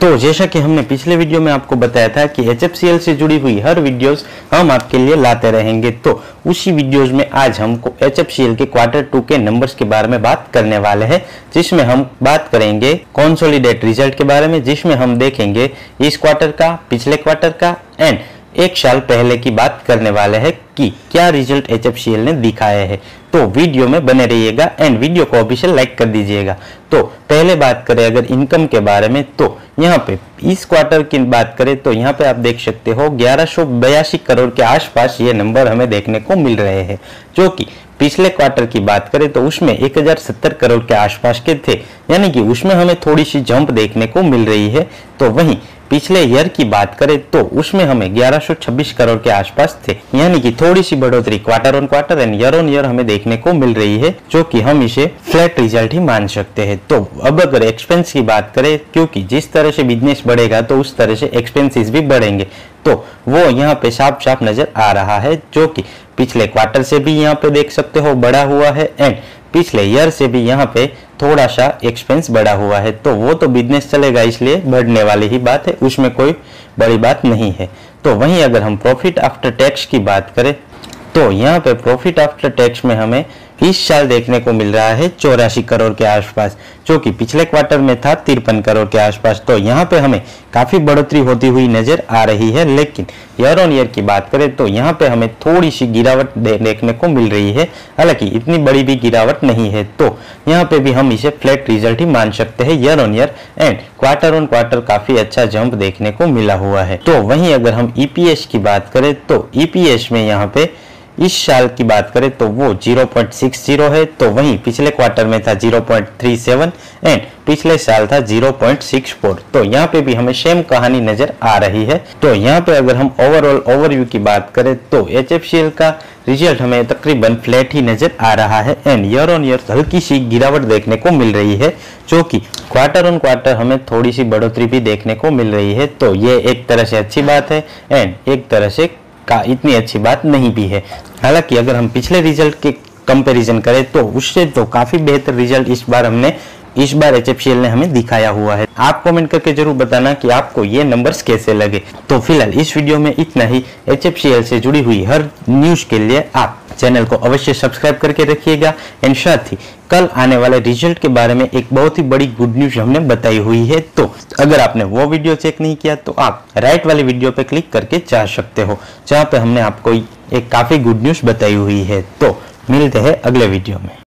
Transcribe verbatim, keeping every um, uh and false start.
तो जैसा कि हमने पिछले वीडियो में आपको बताया था कि एच एफ सी एल से जुड़ी हुई हर वीडियोस हम आपके लिए लाते रहेंगे, तो उसी वीडियोस में आज हमको एच एफ सी एल के क्वार्टर टू के नंबर्स के बारे में बात करने वाले हैं, जिसमें हम बात करेंगे कंसोलिडेट रिजल्ट के बारे में, जिसमें हम देखेंगे इस क्वार्टर का, पिछले क्वार्टर का एंड एक साल पहले की बात करने वाले हैं कि क्या result H F C L ने दिखाया है। तो वीडियो में बने रहिएगा एंड वीडियो को ऑफिशियल लाइक कर दीजिएगा। तो पहले बात करें अगर इनकम के बारे में, तो यहाँ पे इस क्वार्टर की बात करें तो यहाँ पे आप देख सकते हो ग्यारह सौ बयासी करोड़ के आसपास ये नंबर हमें देखने को मिल रहे हैं, जो कि पिछले क्वार्टर की बात करें तो उसमें एक हज़ार सत्तर करोड़ के आसपास के थे, यानी कि उसमें हमें थोड़ी सी जंप देखने को मिल रही है। तो वहीं पिछले ईयर की बात करें तो उसमें हमें ग्यारह सौ छब्बीस करोड़ के आसपास थे, यानी कि थोड़ी सी बढ़ोतरी quarter on quarter and year on year हमें देखने को मिल रही है, जो कि हम इसे फ्लैट रिजल्ट ही मान सकते हैं। तो अब अगर एक्सपेंस की बात करें, क्योंकि जिस तरह से बिजनेस बढ़ेगा तो उस तरह से एक्सपेंसेस भी बढ़ेंगे, तो वो यहाँ पे साफ साफ नजर आ रहा है, जो कि पिछले क्वार्टर से भी यहाँ पे देख सकते हो बढ़ा हुआ है एंड पिछले ईयर से भी यहाँ पे थोड़ा सा एक्सपेंस बढ़ा हुआ है। तो वो तो बिजनेस चलेगा इसलिए बढ़ने वाली ही बात है, उसमें कोई बड़ी बात नहीं है। तो वहीं अगर हम प्रॉफिट आफ्टर टैक्स की बात करें तो यहाँ पे प्रॉफिट आफ्टर टैक्स में हमें इस साल देखने को मिल रहा है चौरासी करोड़ के आसपास, जो कि पिछले क्वार्टर में था तिरपन करोड़ के आसपास। तो यहाँ पे हमें काफी बढ़ोतरी होती हुई नजर आ रही है, लेकिन ईयर ऑन ईयर की बात करें तो यहाँ पे हमें थोड़ी सी गिरावट दे, देखने को मिल रही है, हालांकि इतनी बड़ी भी गिरावट नहीं है। तो यहाँ पे भी हम इसे फ्लैट रिजल्ट ही मान सकते हैं year on year and quarter on quarter काफी अच्छा जंप देखने को मिला हुआ है। तो वहीं अगर हम ई पी एस की बात करें तो ई पी एस में यहाँ पे इस साल की बात करें तो वो ज़ीरो पॉइंट सिक्स ज़ीरो है, तो वहीं पिछले क्वार्टर में था zero point three seven and पिछले साल था ज़ीरो पॉइंट सिक्स फोर। तो यहाँ पे भी हमें सेम कहानी नजर आ रही है। तो यहाँ पे अगर हम ओवरऑल ओवरव्यू की बात करें तो एच एफ सी एल का रिजल्ट हमें तकरीबन फ्लैट ही नजर आ रहा है एंड ईयर ऑन ईयर हल्की सी गिरावट देखने को मिल रही है, जो कि क्वार्टर ऑन क्वार्टर हमें थोड़ी सी बढ़ोतरी भी देखने को मिल रही है। तो ये एक तरह से अच्छी बात है एंड एक तरह से का इतनी अच्छी बात नहीं भी है। हालांकि अगर हम पिछले रिजल्ट के कंपैरिजन करें तो उससे तो काफी बेहतर रिजल्ट इस बार हमने इस बार एच एफ सी एल ने हमें दिखाया हुआ है। आप कमेंट करके जरूर बताना कि आपको ये नंबर्स कैसे लगे। तो फिलहाल इस वीडियो में इतना ही। एच एफ सी एल से जुड़ी हुई हर न्यूज के लिए आप चैनल को अवश्य सब्सक्राइब करके रखिएगा एंड साथ ही कल आने वाले रिजल्ट के बारे में एक बहुत ही बड़ी गुड न्यूज हमने बताई हुई है। तो अगर आपने वो वीडियो चेक नहीं किया तो आप राइट वाली वीडियो पे क्लिक करके जा सकते हो, जहाँ पे हमने आपको एक काफी गुड न्यूज बताई हुई है। तो मिलते हैं अगले वीडियो में।